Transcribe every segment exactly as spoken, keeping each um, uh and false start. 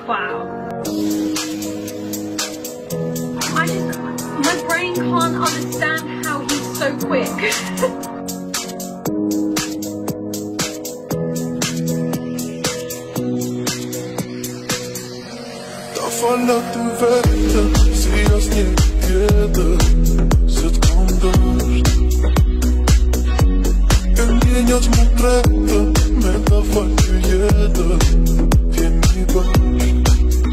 Wow. I just, my brain can't understand how he's so quick. Fala ty vetë, si as një tjetër, se t'kam dësht. E ndjenjat mu tretë, me ta fal ty jetër, t'jemi bashk.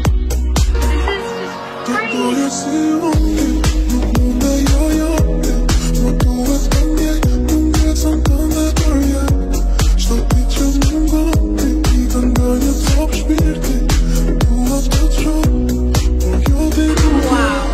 Të doje si unë, nuk mund e jojo ti, më duhet të mjej, më ngesën të ndë përjet. Shto ti që mungon ti, i të nga një top shpirti, duhet të të shumë. Wow.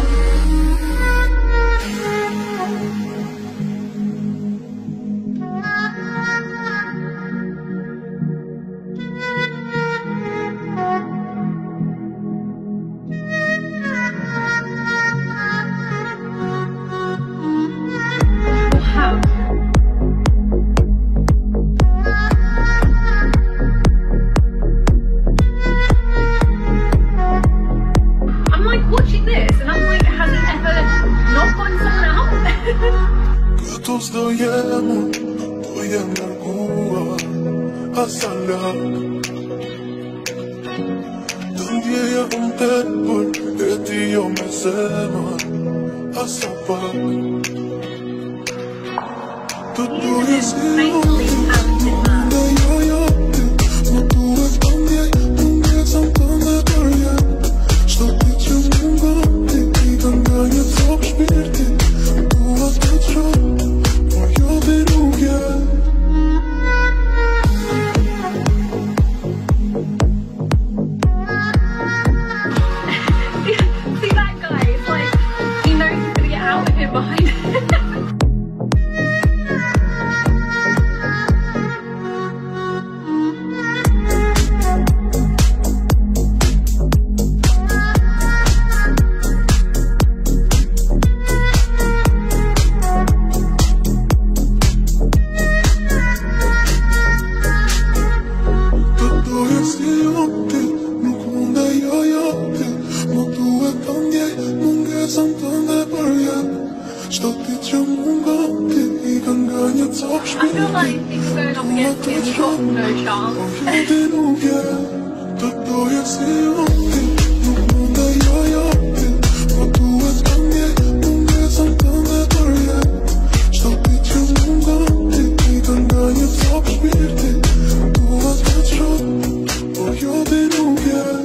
Watching this and I'm like, has it ever not gone someone out? Këtu s'do jemun, po jem nërguar, asalak. Të ndjeja unë tepër, e ti jo me zemër, asapak. Të doje si unë, dhe jo jo ti, më duhet të ndjej, më ngesën të ndë përjet. Shto ti që mungon ti, i të nga një top shpirti, duhet të të shumë, por jo ti nuk je. See that guy, it's like, he knows he's gonna get out of here behind him. Shto ti që mungon ti, i ka nga një top shpirti. I feel like if you're going up against him, you've got no chance. Por jo ti nuk je, të doje si unë ti, nuk mund e jo jo ti, po duhet të ndjej, më ngesën të ndë përjet. Shto ti që mungon ti, i ka nga një top shpirti, duhet të të shumë, por jo ti nuk je.